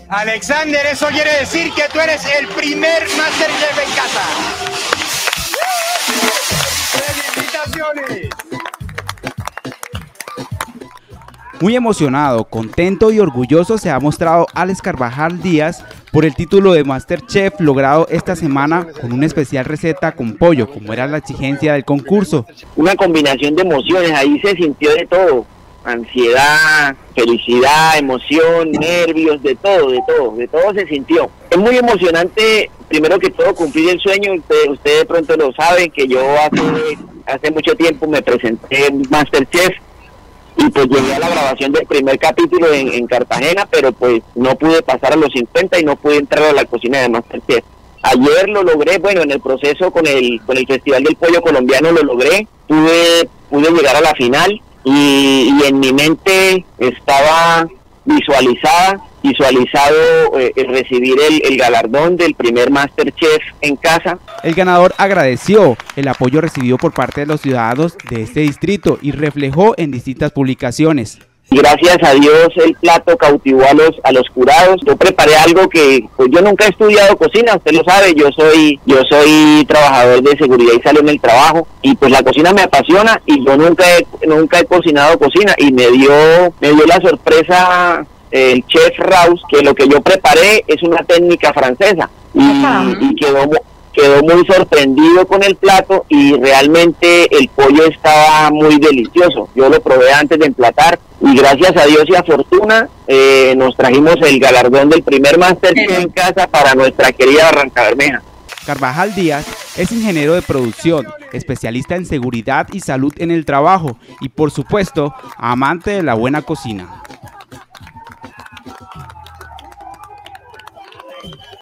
Alexander, eso quiere decir que tú eres el primer MasterChef en casa. ¡Felicitaciones! Muy emocionado, contento y orgulloso se ha mostrado Alex Carvajal Díaz por el título de MasterChef logrado esta semana con una especial receta con pollo, como era la exigencia del concurso. Una combinación de emociones, ahí se sintió de todo, ansiedad, felicidad, emoción, nervios, de todo se sintió. Es muy emocionante, primero que todo, cumplir el sueño. Usted de pronto lo sabe, que yo hace mucho tiempo me presenté en MasterChef, y pues llegué a la grabación del primer capítulo en Cartagena, pero pues no pude pasar a los 50 y no pude entrar a la cocina de MasterChef. Ayer lo logré, bueno, en el proceso con el Festival del Pollo Colombiano lo logré, pude llegar a la final y en mi mente estaba visualizado recibir el galardón del primer MasterChef en casa. El ganador agradeció el apoyo recibido por parte de los ciudadanos de este distrito y reflejó en distintas publicaciones. Gracias a Dios el plato cautivó a los jurados. Yo preparé algo que pues, yo nunca he estudiado cocina, usted lo sabe, yo soy trabajador de seguridad y salud en el trabajo, y pues la cocina me apasiona y yo nunca he cocinado cocina, y me dio la sorpresa el chef Raus, que lo que yo preparé es una técnica francesa, y quedó muy sorprendido con el plato, y realmente el pollo estaba muy delicioso. Yo lo probé antes de emplatar y gracias a Dios y a fortuna nos trajimos el galardón del primer MasterChef en casa para nuestra querida Barrancabermeja. Carvajal Díaz es ingeniero de producción, especialista en seguridad y salud en el trabajo y por supuesto amante de la buena cocina.